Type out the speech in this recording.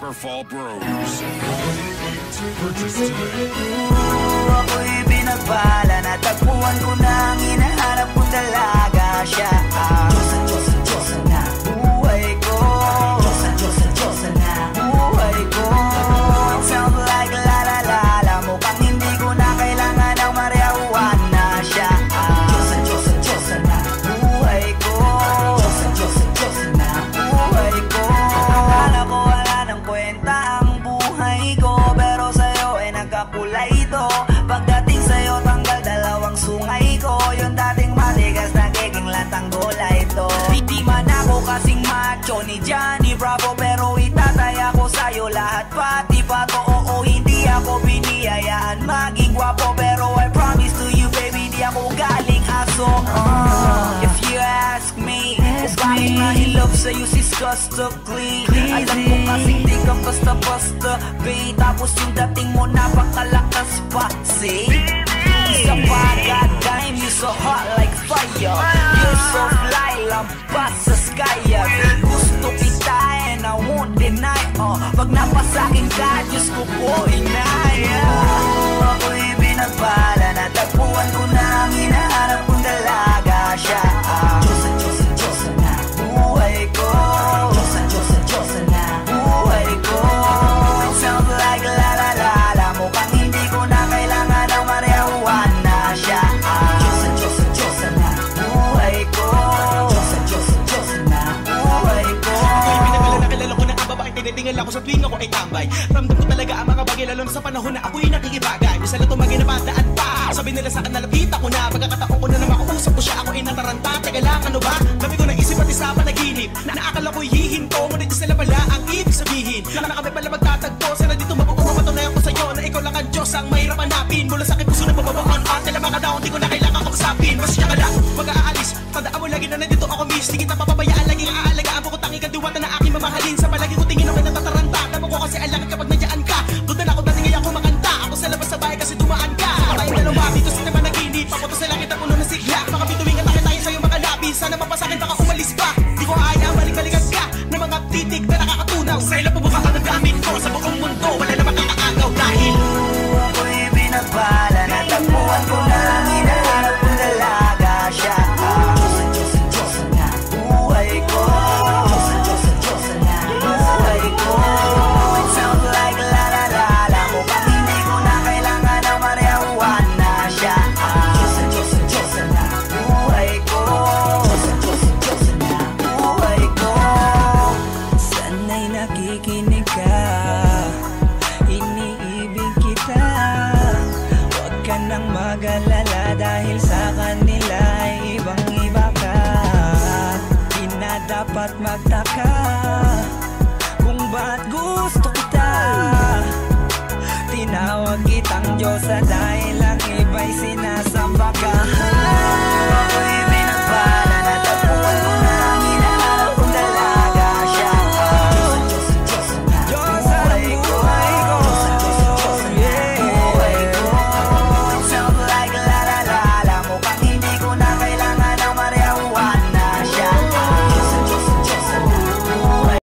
Fall Bros. Purchase today. Ako'y binagpala, natagpuan ko na ang hinahanap kong dalaga siya. Diyosa, Diyosa, Diyosa na buhay ko. Diyosa, Diyosa, Diyosa na buhay ko. It sounds like la la la la, mukhang hindi ko na kailangan ng marijuana siya. Diyosa, Diyosa, Diyosa na buhay ko. Diyosa, Diyosa, Diyosa na buhay ko. Akala ko wala ng kwenta ang buhay ko, pero sa'yo ay nagkakulay ito. Pagdating sa'yo tanggal dalawang sungay ko, yung dating matigas nagiging lantang gola ito. Di man ako kasing macho ni Johnny Bravo, pero itataya ko sa'yo lahat pati pato. Oo, hindi ako biniyayaan maging gwapo, pero I promise to you baby, di ako galing aso. If you ask me, bakit mahilap sa'yo sis customly? Alam ko kasing di ka basta-basta, babe. Tapos yung dating mo napakalakas pa, see? Isa pa goddamn, you so hot like fire. You're so fly, lampas sa sky. Gusto kita and I won't deny. Pag napasakin ka, Diyos ko po inaya. Ako'y binagpala, natagpuan ko na ang hinahanap kong dalaga siya. Diyosa, Diyosa, Diyosa na buhay ko. Diyosa, Diyosa, Diyosa na buhay ko. It sounds like la la la la, mukhang hindi ko na kailangan ng marijuana siya. Diyosa, Diyosa, Diyosa na buhay ko. Diyosa, Diyosa, Diyosa na buhay ko. Ako'y pinagala na kilala ko na ang babae, tinitingala ko sa tuwing ako ay tambay. Ramdam ko talaga ang mga bagay, lalo na sa panahon na ako'y nakikibagay. Isa lang tumagay na bandaan pa, sabi nila sa akin nalapit ako na. Pagkakataon ko na na makausap ko siya, ako ay nataranta. Teka lang, ano ba? Dami ko naisip at isa panaginip na naakala ko'y hihinto, ngunit sila pala ang ibig sabihin. Na kami pala magtatagpo, sana dito mapapatunayan ko sa'yo na ikaw lang ang Diyos ang mahirap hanapin. Mula sa aking puso na pababaon at nila mga daon, di ko na kailangan kausapin. Mas siya ka lang, mag-aalis, tandaan mo lagi na nandito ako miss. Di kita papabayaan, laging aalagaan mo ko, tangi ka diwata na aking mamahalin. Sa palagi ko tingin ako natataranta, damo ko kasi alangan kapag nandiyan ka. Doon na ako dati ngayon ako makanta, ako sa labas sa bahay kasi dumaan ka. Tayong dalawa, dito sa naman naginip, papunta sa langit ang puno ng sigla. Mga bituin ka tayo sa'yo mga labi, sana mapasakin baka umalis pa. Di ko kaya balik-balikan ka na mga titig na nakakatunaw. Sa ilang pubuka ka ng gamit ko sa buong mundo, wala na makakaagaw dahil ako'y binagpala, natagpuan ko na ang hinahanap kong dalaga siya. Diyosa, Diyosa, Diyosa na buhay ko. Diyosa, Diyosa, Diyosa na buhay ko. It sounds like la la la la, mukhang hindi ko na kailangan ng marijuana siya. Diyosa, Diyosa, Diyosa na buhay ko. Diyosa, Diyosa, Diyosa na buhay ko. Sana'y nakikinig ka, iniibig kita. Huwag ka nang mag-alala dahil sa kanila ay ibang-iba ka. Di na dapat magtaka